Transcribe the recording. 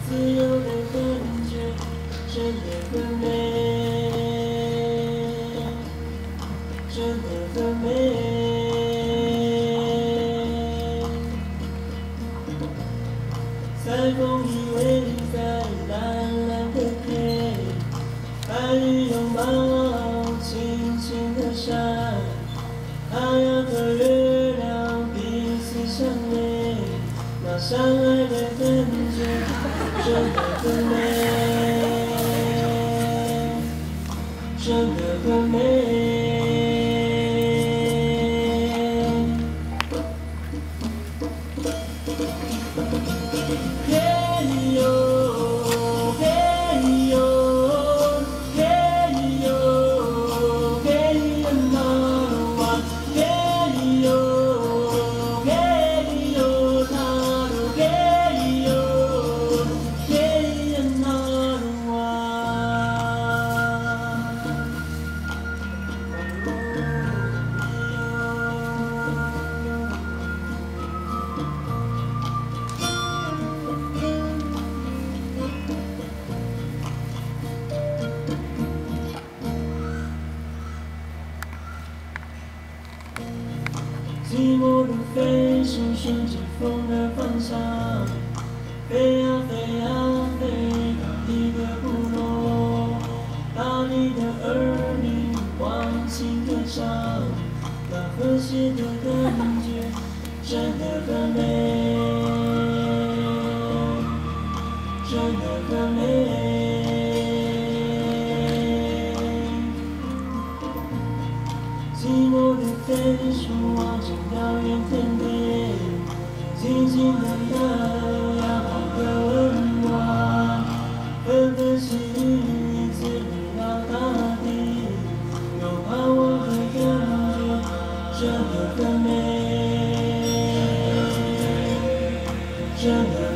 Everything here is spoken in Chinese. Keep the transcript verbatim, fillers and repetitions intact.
自由的感觉，真的很美，真的很美。彩虹依偎在蓝蓝的天，白云拥抱轻轻的山，太阳和月亮彼此相偎，那相爱的感觉真的很美，真的很美。嘿呦，嘿呦，嘿呦，嘿呀那鲁哇，嘿呦，嘿呦那鲁，嘿呦，嘿呀那鲁哇。寂寞的飞行，顺着风的方向，飞呀飞呀飞到一个部落，大地的儿女忘情歌唱，那和谐的感觉真的很美，真的很美。寂寞的飞鼠望着遥远天边，静静的有阳光的温暖，纷纷细雨滋润了大地，拥抱我的感觉真的很美，真的。